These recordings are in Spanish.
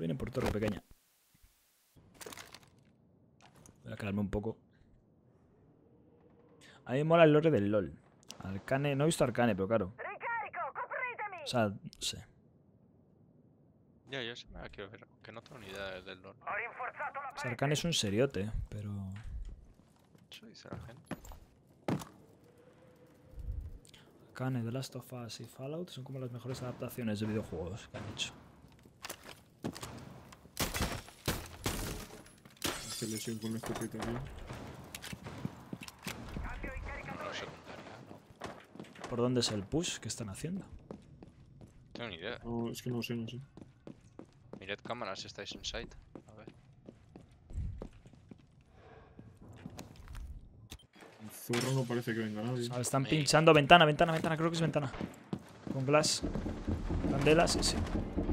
vienen por torre pequeña. Voy a calmarme un poco. A mí me mola el lore del LOL. Arcane, no he visto Arcane, pero claro. O sea, no sé. Ya, yo sí me la quiero ver, que no tengo ni idea del LoL. O sea, Arcane es un seriote, pero... Eso dice la gente. Arcane, The Last of Us y Fallout son como las mejores adaptaciones de videojuegos que han hecho. Se lesión con la escopeta, tío. No es secundaria, no. ¿Por dónde es el push que están haciendo? No tengo ni idea. No, es que no lo sé, no sé. Mirad cámaras si estáis en site. A ver. El zorro no parece que venga nadie. Ah, están Main. pinchando ventana, ventana, ventana, creo que es ventana. Con glass. Candela, sí, sí.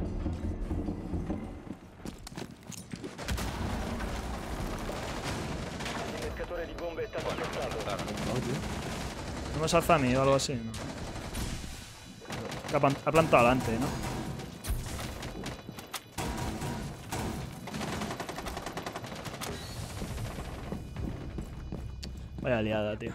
Claro. ¿No hemos alzado a mí o algo así? No. Que ha plantado adelante, ¿no? Vaya liada, tío.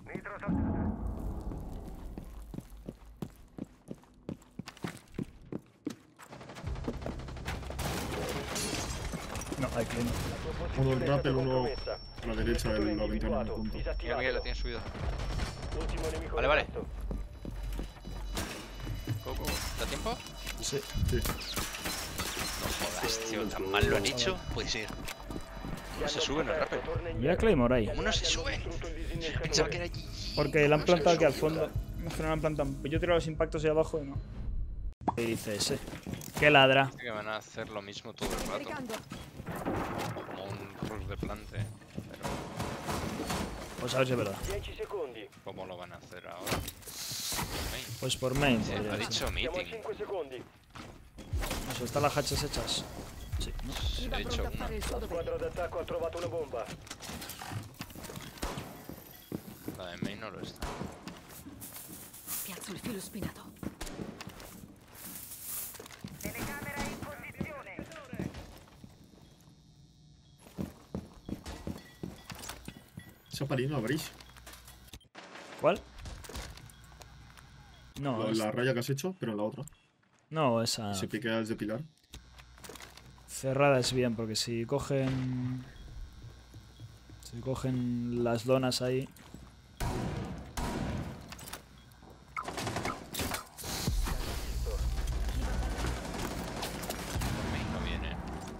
No, hay que no. Uno el rappel, uno a la derecha de la ventana del punto. Mira, Miguel, la tiene subido. Vale, vale. Coco, ¿da tiempo? Sí. Sí. No jodas, tío, tan mal lo han hecho. Puede ser. ¿Cómo se sube en el rappel? Mira Claymore ahí. ¿Cómo no se sube? Pensaba que era allí. Porque la han plantado aquí al fondo. Es que no la han plantado. Yo tiro los impactos ahí abajo y no. ¿Qué dice ese? ¿Qué ladra? Dice que van a hacer lo mismo todo el rato. Como un rush de plante. Pero Pues a ver si es verdad. ¿cómo lo van a hacer ahora? Main. Pues por main. Sí, podría ha ser. dicho meeting. Eso, están las hatches hechas. Sí, ¿no? Se ha dicho una. La de main no lo está. Piazzo il filo spinato. Esa parina abrís. ¿Cuál? No, La raya que has hecho, pero en la otra. no, esa Se piquea desde pilar. cerrada es bien, porque si cogen... Si cogen las donas ahí... Main no viene.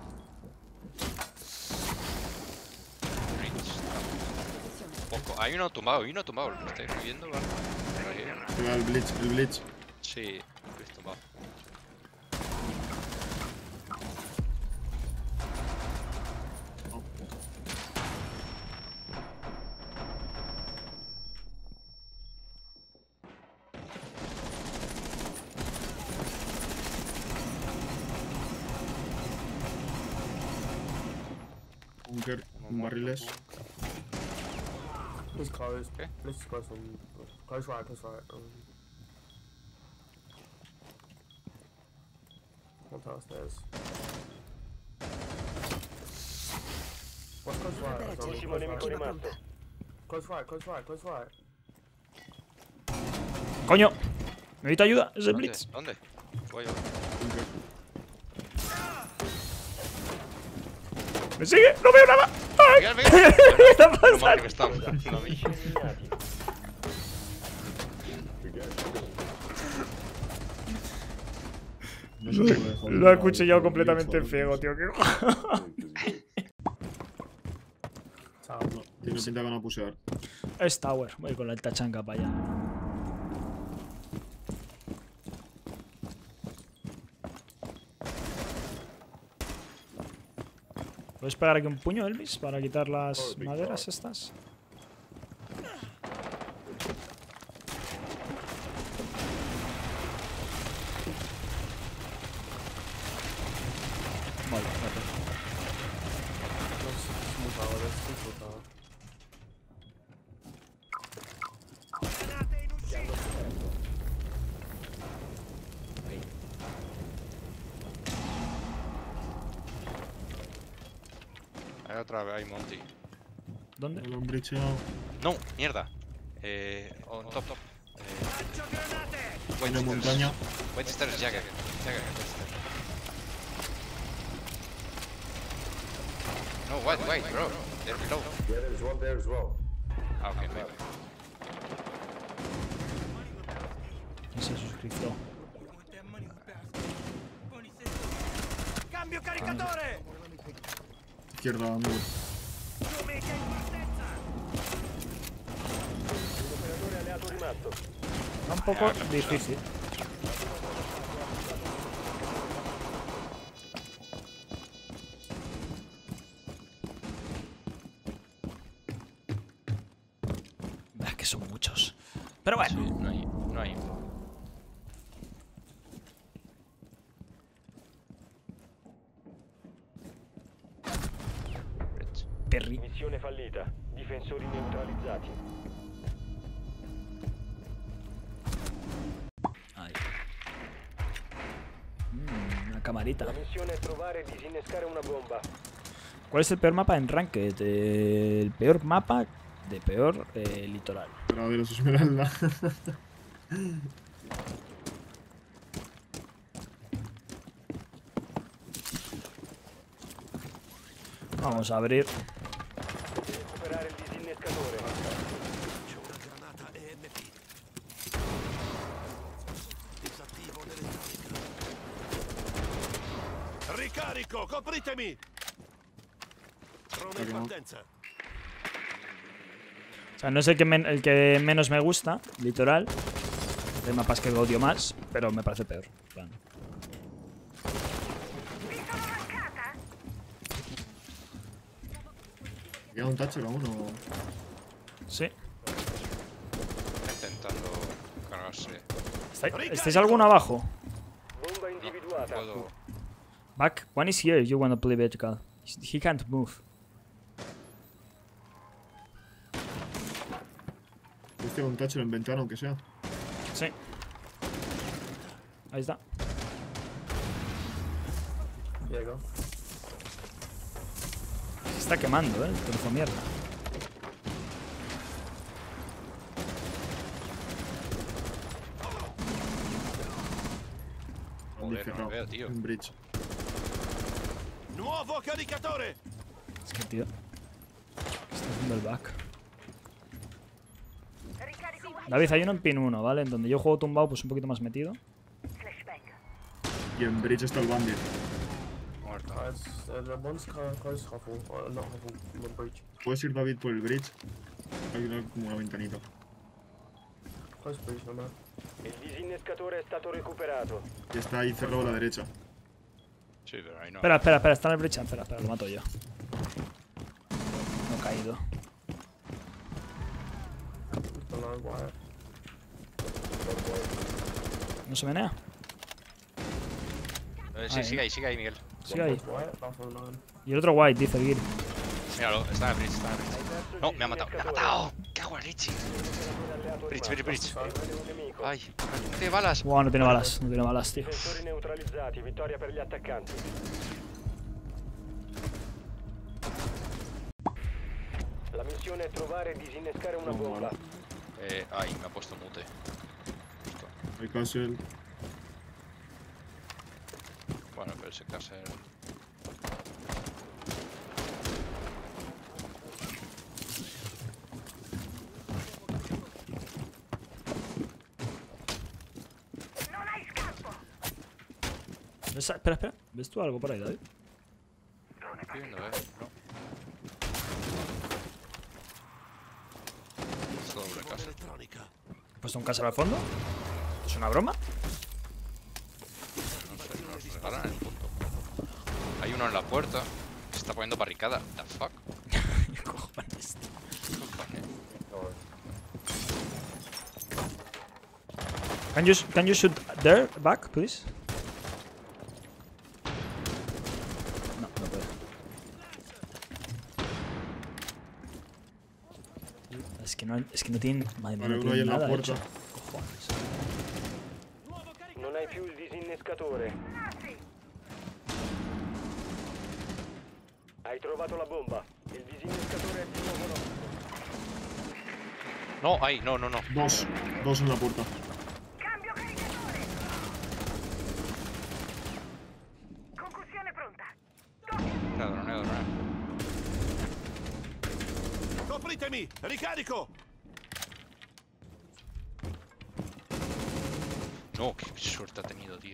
Reach está poco. Hay uno tumbado, ¿Lo estáis viendo? ¿Vale? Por ahí. Pega el blitz, el blitz. Sí, lo he tumbado. Bunker, barriles. He's close. Okay. Let's just go some close right, close right. One downstairs. What's close right? Close right. Close right, close right, close right. ¡Coño! Necesito ayuda, es el ¿Dónde? blitz. ¿Dónde? Voy yo. Bunker. ¡Me sigue! ¡No veo nada! ¡Ay! Miguel, Miguel. ¿Qué está Menos mal pasando? que me está apuntando a mí. No se puede dejar Lo he el acuchillado blitz, completamente joder, ciego, tío. tío. ¿Qué? No, tiene pinta que van a pusear. Es Tower. Voy con la tachanca para allá. ¿Puedes pegar aquí un puño, Elvis, para quitar las maderas estas? Vale, gracias. Small tower, there's two small tower. Hay otra vez, hay Monty. ¿Dónde? El bridge. No, mierda. On top. Tiene montaña. Winchester es Jagger. Winchester. No, wait, bro. They're below. Yeah, there's one there as well. Ah, ok, maybe. Y se suscribió. Cambio caricatore! Izquierda, amigo. Operatore alleato rimasto. Está un poco difícil. Es que son muchos. Pero bueno. Sí, no hay. Bridge. Perry. Missione fallita. Difensori neutralizzati. Ahí. Una camarita. La missione è trovare e disinnescare una bomba. ¿Cuál es el peor mapa en Ranked? El peor mapa de peor litoral. La de los Esmeralda. Vamos a abrir. Recuperare il disinnescatore. Ricarico, copritemi! Drone in partenza. O sea, no es el que menos me gusta, litoral. Hay mapas que odio más, pero me parece peor. En plan. Queda un toucher aún o. Sí. Intentando cargarse. ¿Estáis alguno abajo? Bomba individuata. Puedo. Back. One is here if you want to play vertical. He can't move. Este un toucher en ventana, aunque sea. Sí. Ahí está. Diego. Se está quemando, el trozo mierda. Joder, no Cerrado. lo veo, tío. En bridge. Nuovo caricatore! Es que, tío. Está haciendo el back. David, hay uno en pin 1, ¿vale? En donde yo juego tumbado, pues un poquito más metido. Y en bridge está el bandit. Muerto. One's close Huffle, not Huffle, on bridge. Puedes ir, David, por el bridge. Hay como una ventanita. Close bridge, no man. Il disinnescatore è stato recuperato. Y está ahí cerrado a la derecha. Sí, pero ahí no. Espera, está en el bridge. Espera, lo mato yo. No he caído. ¿No se menea? Sí, sigue ahí, Miguel. Sigue ahí. Y el otro white, dice el Giri. Míralo, está en el bridge. No, me ha matado. ¿Qué hago, Richie? Bridge. Ay, no tiene balas. Wow, no tiene balas, tío. Difensori neutralizzati, vittoria per gli attaccanti. La missione è trovare e disinnescare una bomba. Ay, me ha puesto mute. Justo. Hay castle. Bueno, pero ese castle. Espera. ¿Ves tú algo por ahí, David? Estoy viendo, no. Es todo doble castle. ¿He puesto un castle al fondo? ¿Es una broma? No sé, nos regalan el punto. Hay uno en la puerta. Se está poniendo barricada. The fuck. ¿Qué cojones? Can you shoot there, back, please? No puedo. Es que no tienen. Madre mía, Vale, no uno ahí tienen en la nada puerta. hecho. Cojones. Non hai più il disinnescatore. Hai trovato la bomba. Il disinnescatore è di nuovo nostro. No, ahí, no. Dos en la puerta. Cambio caricatore. Concussione pronta. Droneo. Copritemi! Ricarico! No, qué suerte ha tenido, tío.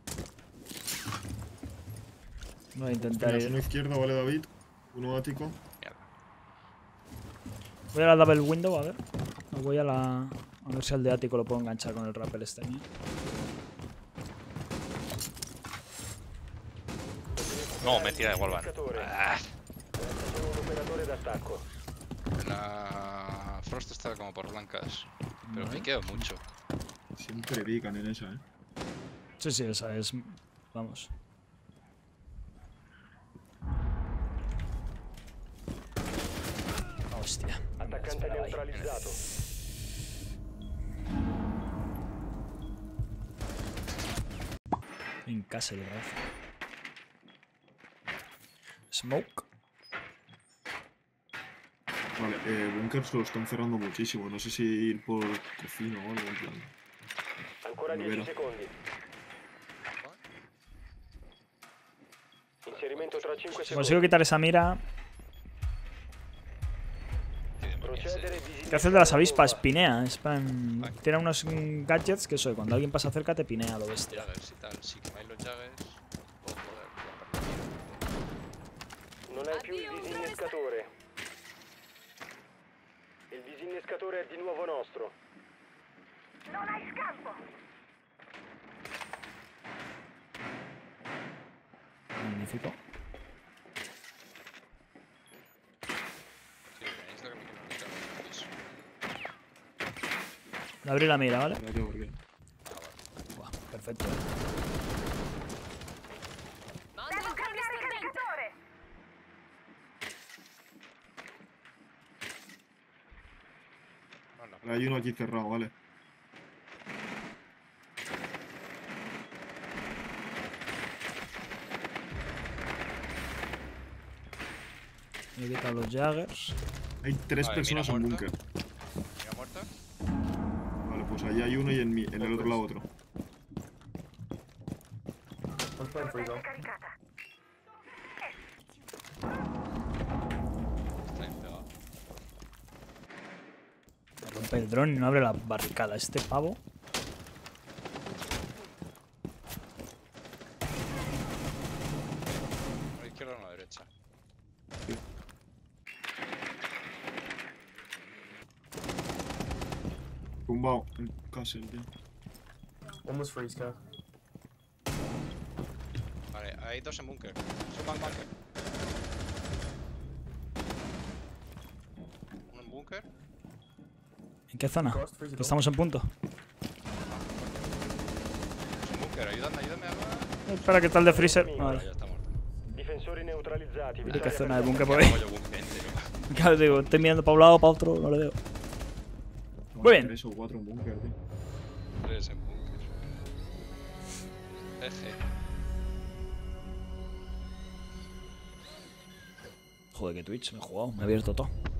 Voy a intentar Tenías ir. uno izquierdo, vale, David. Uno ático. Mierda. Voy a la double window, a ver. O voy a la. A ver si al de ático lo puedo enganchar con el rappel este mío. No, me tira de Wallbang. Ah, Sono un operatore d'attacco. la Frost está como por blancas. Pero me quedo mucho. Siempre pican en esa, Sí, esa es. Vamos. Hostia. Attaccante Espera, ahí. neutralizzato. En casa el brazo. Smoke. Vale, bunkers lo están cerrando muchísimo. No sé si ir por cocina o algo en plan. Ancora 10 Vero. secondi. Inserimento tra 5 Si secondi. consigo quitar esa mira. Procedere ¿Qué hace el de las avispas? Pinea. Es tiene unos gadgets que eso, cuando alguien pasa cerca te pinea lo bestia. Jaggers y tal. Si quemáis los Jaggers. Oh, joder, Non hai più il disinnescatore. Il disinnescatore è di nuovo nostro. Non hai scampo. Magnífico. Sí, tenéis lo que me quiero quitar. Eso. Le abrí la mira, ¿vale? Ya yo, porque. Buah, perfecto. Devo cambiare caricatore. No. Vale, hay uno aquí cerrado, vale. Me he quitado los Jaggers. Hay tres Vale, personas mira, en muerto. búnker. Mira muerta. Vale, pues ahí hay uno y en el otro lado otro. I'm playing free though. Caricata. Está bien pegado. Me rompe el dron y no abre la barricada. Este pavo. ¿A la izquierda o a la derecha? Tumbado en castle, tío. One was free, Scar. Vale, hay dos en búnker. Son bunker. Uno en búnker. ¿En qué zona? Crossed, freeze Que it up. estamos en punto. Dos en búnker. Ayúdame, algo. Espera, que está el de freezer. Vale, Vale. ya está muerto. Difensori neutralizzati. ¿Y qué vittoria zona de per búnker Ya por ahí? tengo yo búnker entero. Claro, digo, estoy mirando para un lado, para otro, no le veo. Muy bien. 3 o 4 en búnker, tío. Tres en búnker. Eje. Joder, que Twitch, me he jugado, me he abierto todo.